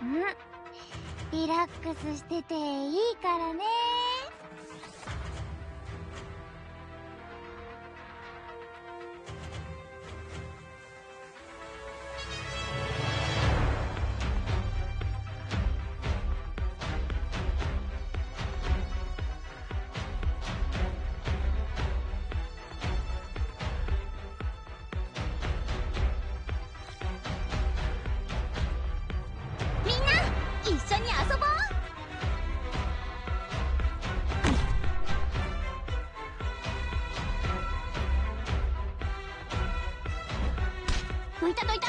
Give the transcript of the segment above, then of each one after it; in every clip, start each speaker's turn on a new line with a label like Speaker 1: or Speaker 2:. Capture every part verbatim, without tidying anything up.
Speaker 1: リラックスしてていいからね。一緒に遊ぼう。どいたどいた。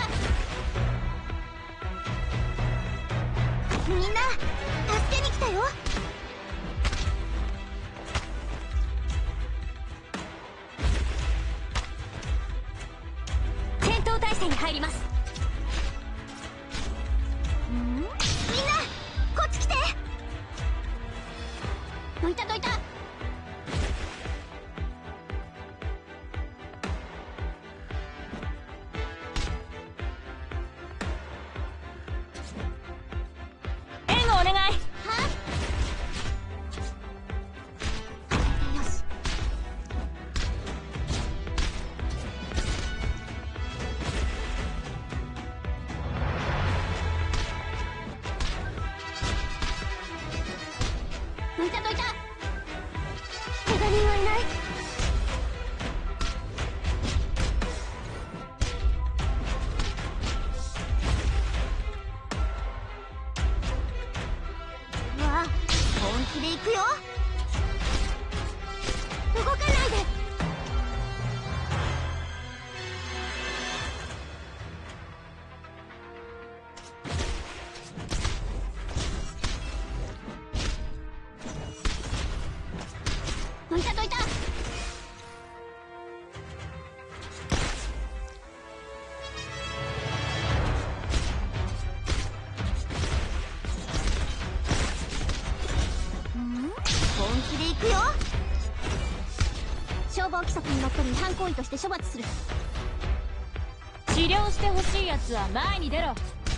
Speaker 1: みんな助けに来たよ。戦闘態勢に入ります。どいたどいた。援護お願い。は？よし。どいたどいた。怪我人はいない。うわ、本気で行くよ。動かないで。どいたどいた。本気で行くよ。消防規則にのっとり違反行為として処罰する。
Speaker 2: 治療してほしいやつは前に出ろ。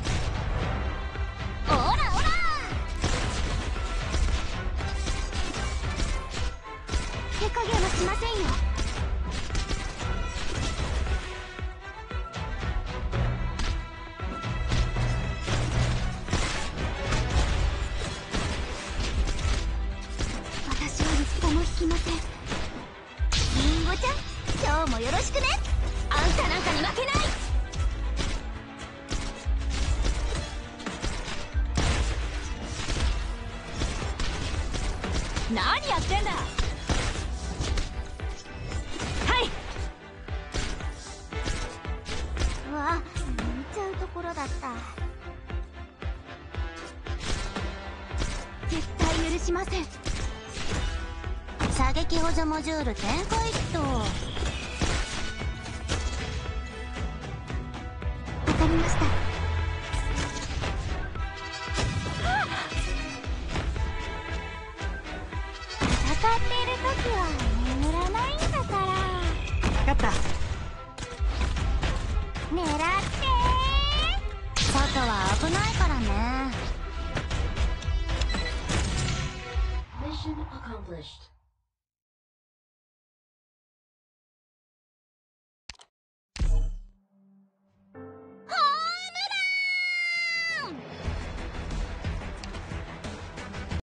Speaker 1: オラオラ。手加減はしませんよ。私は一歩も引きません。リンゴちゃん、今日もよろしくね。あんたなんかに負けない。
Speaker 2: 何やってんだ。はい。
Speaker 1: うわ、見ちゃうところだった。絶対許しません。射撃補助モジュール展開っと。わかりました。戦っている時は眠らないんだから。
Speaker 2: 分かった。
Speaker 1: 狙ってー。外は危ないからね。
Speaker 3: Mission accomplished.